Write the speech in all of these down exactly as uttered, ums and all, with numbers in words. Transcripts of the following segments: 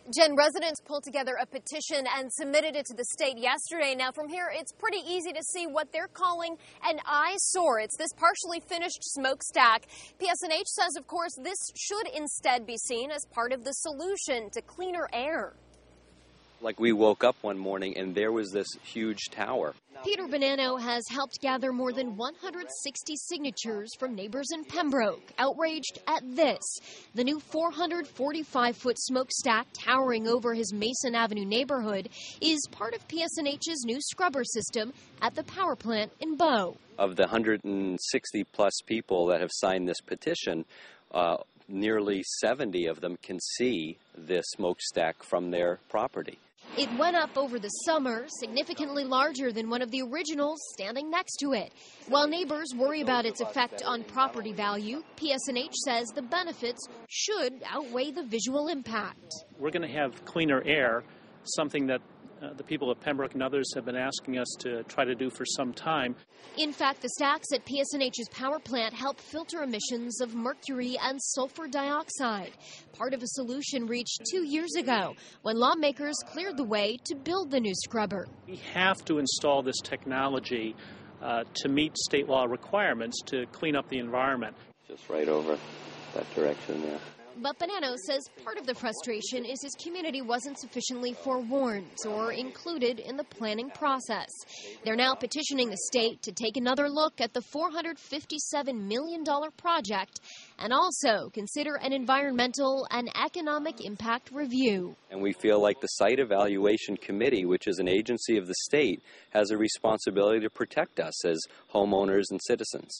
Jen, residents pulled together a petition and submitted it to the state yesterday. Now, from here, it's pretty easy to see what they're calling an eyesore. It's this partially finished smokestack. P S N H says, of course, this should instead be seen as part of the solution to cleaner air. Like we woke up one morning and there was this huge tower. Peter Bonanno has helped gather more than one hundred sixty signatures from neighbors in Pembroke, outraged at this. The new four hundred forty-five foot smokestack towering over his Mason Avenue neighborhood is part of P S N H's new scrubber system at the power plant in Bow. Of the one hundred sixty plus people that have signed this petition, uh, nearly seventy of them can see this smokestack from their property. It went up over the summer, significantly larger than one of the originals standing next to it. While neighbors worry about its effect on property value, P S N H says the benefits should outweigh the visual impact. We're going to have cleaner air, something that uh, the people of Pembroke and others have been asking us to try to do for some time. In fact, the stacks at P S N H's power plant help filter emissions of mercury and sulfur dioxide, part of a solution reached two years ago when lawmakers cleared the way to build the new scrubber. We have to install this technology uh, to meet state law requirements to clean up the environment. Just right over that direction there. But Bonanno says part of the frustration is his community wasn't sufficiently forewarned or included in the planning process. They're now petitioning the state to take another look at the four hundred fifty-seven million dollars project and also consider an environmental and economic impact review. And we feel like the Site Evaluation Committee, which is an agency of the state, has a responsibility to protect us as homeowners and citizens.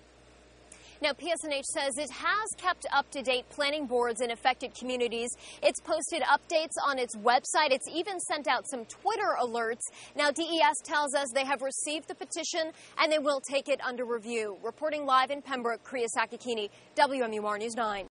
Now, P S N H says it has kept up-to-date planning boards in affected communities. It's posted updates on its website. It's even sent out some Twitter alerts. Now, D E S tells us they have received the petition and they will take it under review. Reporting live in Pembroke, Kriya Sakakini, W M U R News nine.